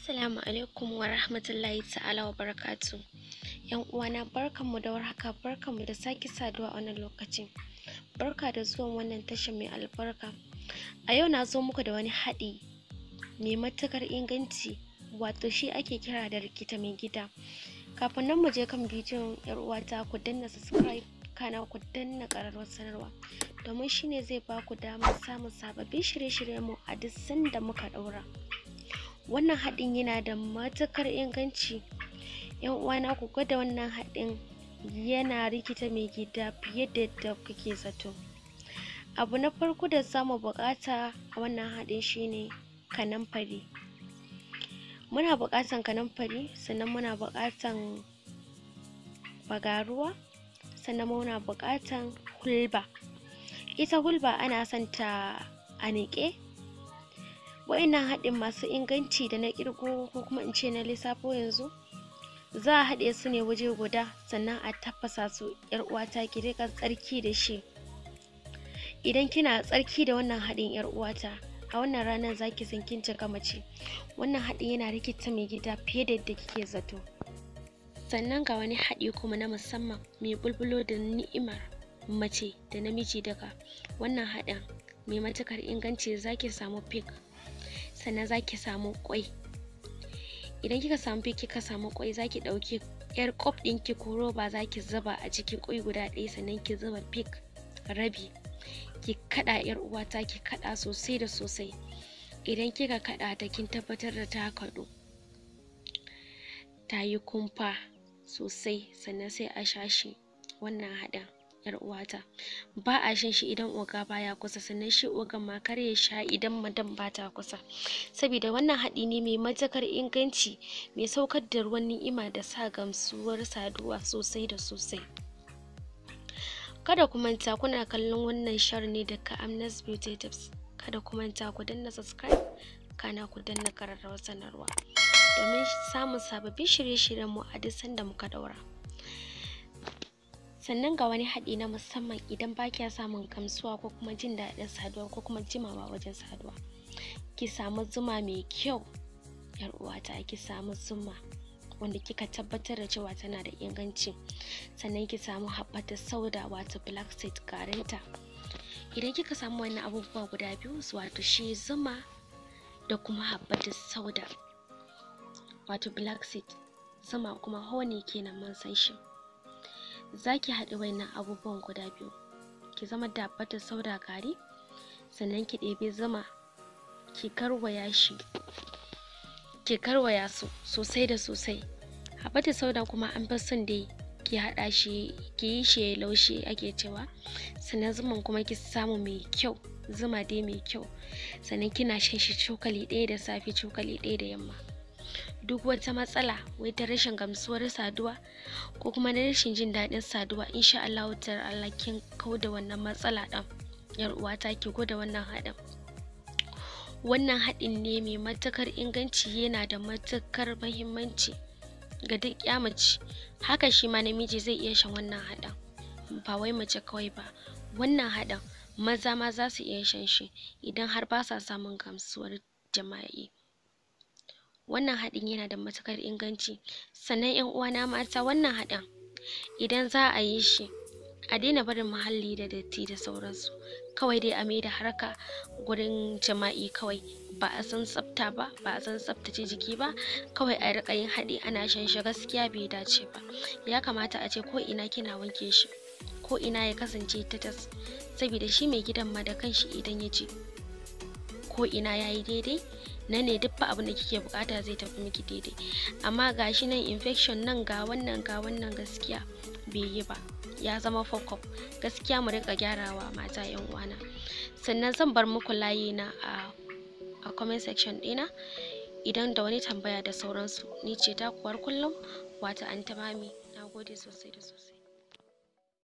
Assalamu alaikum wa rahmatullahi ta'ala wa barakatu. Yan uwana, barkanmu da warhaka, barkanmu da sake saduwa a wannan lokacin. Barka da zuwan wannan tashar mai albarka. A yau na zo muku da wani haɗi mai matukar inganci, wato shi ake kira da rikita mai gida. Kafin nan mu je kan bidiyon, yar uwata ku danna subscribe, kana ku danna ƙararrawar sanarwa, domin shine zai ba ku damar samun sababbin shirye-shiryen mu a duk sanda muka ɗaura. Wannan haɗin yana da matukar inganci. Yan uwana, ku gwada wannan haɗin, yana rikita mai gida fiye da yadda kake zato. Abu na farko da zamu buƙata a wannan haɗin shine kanamfari. Muna buƙatan kanamfari, sannan muna buƙatan bagaruwa, sannan muna buƙatan hulba. Ita hulba ana son ta a niƙe. Wa'innan haɗin masu inganci da na ƙirgo ko kuma in ce na lissafo yanzu, za a haɗe su ne waje guda, sannan a tafasa su. Yar uwata, ki riƙa tsarki da shi. Idan kina tsarki da wannan haɗin, yar uwata, a wannan ranar zaki san kin cika mace. Wannan haɗin yana rikita mai gida fiye da yadda kike zato. Sannan ga wani haɗi kuma na musamman mai bulbulo da ni'imar mace da namiji daga. Wannan haɗin mai matukar inganci. Zaki samu pig, sannan zaki samu kwai. Idan kika samu pig, kika samu kwai, zaki ɗauki yar kwaf ɗinki ko roba, zaki zuba a cikin kwai guda ɗaya, sannan ki zuba pig rabi, ki kaɗa yar uwata, ki kaɗa sosai da sosai. Idan kika kaɗa ta, kin tabbatar da ta kaɗu, ta yi kumfa sosai, sannan sai a sha shi. Wannan haɗin, yar uwata, ba a shan shi idan oga baya kusa, sannan shi ogan ma kar ya sha idan madam ba ta kusa, saboda wannan haɗi ne mai matukar inganci, mai saukar da ruwan ni'ima da sa gamsuwar saduwa sosai da sosai. Kada ku manta, kuna kallon wannan shar ne daga Amnas Beauty Tips. Kada ku manta ku danna subscribe, kana ku danna ƙararrawar sanarwa, domin samun sababbin shirye-shiryen mu a duk sanda muka daura. Sannan ga wani haɗi na musamman idan ba kya samun gamsuwa ko kuma jin daɗin saduwa ko kuma jimawa wajen saduwa, ki samu zuma mai kyau. Yar uwata, ki samu zuma wanda kika tabbatar da cewa tana da inganci, sannan ki samu habbatu sauda, wato black seed garinta. Idan kika samu wannan abubuwa guda biyu, wato shi zuma da kuma habbatu sauda, wato black seed, zuma kuma honey kenan mun san shi, zaki haɗa wannan abubuwan guda biyu, ki zama da habbatu sauda gari, sannan ki ɗebi zuma, ki karwaya shi, ki karwaya su sosai da sosai. Habbatu sauda kuma an fi son dai ki haɗa shi, ki yi shi ya laushi ake cewa. Sannan zuman kuma ki samu mai kyau, zuma dai mai kyau, sannan kina shan shi cokali ɗaya da safe, cokali ɗaya da yamma. Duk wata matsala wai ta rashin gamsuwar saduwa ko kuma na rashin jin daɗin saduwa, insha Allah ta'ala kin kauda wannan matsala ɗin. Yar uwata, ki gwada wannan haɗin. Wannan haɗin ne mai matukar inganci, yana da matukar muhimmanci ga duk ya mace. Haka shi ma namiji zai iya shan wannan haɗin, ba wai mace kawai ba. Wannan haɗin maza ma za su iya shan shi idan har ba sa samun gamsuwar jima'i. Wannan haɗin yana da matukar inganci. Sannan yan uwana mata, wannan haɗin idan za a yi shi, a daina barin muhalli da datti da sauransu. Kawai dai a mai da harka gurin jima'i kawai, ba a san tsafta ba, ba a san tsaftace jiki ba, kawai a riƙa yin haɗi ana shan shi. Gaskiya bai dace ba. Ya kamata a ce ko ina kina wanke shi, ko ina ya kasance tatas, saboda shi mai gidan ma da kanshi idan ya ji ko ina yayi daidai, nan ne duk abin da kike bukata zai tafi miki daidai. Amma gashi nan infection, nan ga wannan ga wannan, gaskiya bai yi ba, ya zama fokop. Gaskiya mu rika gyarawa mata yan uwana. Sannan zan bar muku layi na a comment section ɗina idan da wani tambaya da sauransu. Ni ce takuwar kullum, wato Anty Mami. Nagode sosai da sosai.